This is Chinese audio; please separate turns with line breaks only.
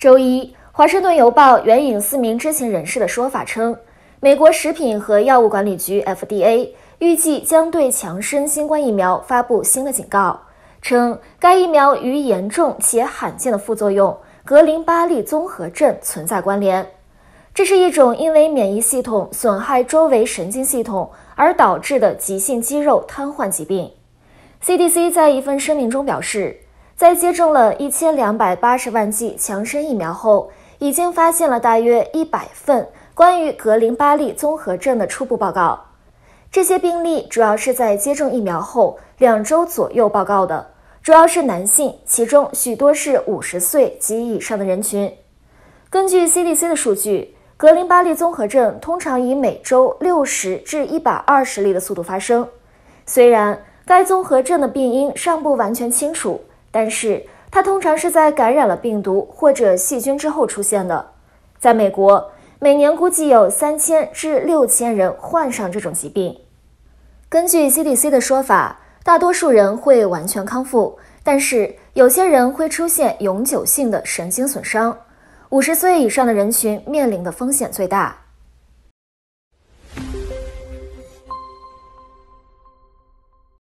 周一，《华盛顿邮报》援引4名知情人士的说法称，美国食品和药物管理局 FDA 预计将对强生新冠疫苗发布新的警告，称该疫苗与严重且罕见的副作用格林巴利综合症存在关联。这是一种因为免疫系统损害周围神经系统而导致的急性肌肉瘫痪疾病。CDC 在一份声明中表示，在接种了1280万剂强生疫苗后，已经发现了大约100份关于格林巴利综合症的初步报告。这些病例主要是在接种疫苗后2周左右报告的，主要是男性，其中许多是50岁及以上的人群。根据 CDC 的数据，格林巴利综合症通常以每周60至120例的速度发生。虽然该综合症的病因尚不完全清楚，但是它通常是在感染了病毒或者细菌之后出现的。在美国，每年估计有3000至6000人患上这种疾病。根据 CDC 的说法，大多数人会完全康复，但是有些人会出现永久性的神经损伤。50岁以上的人群面临的风险最大。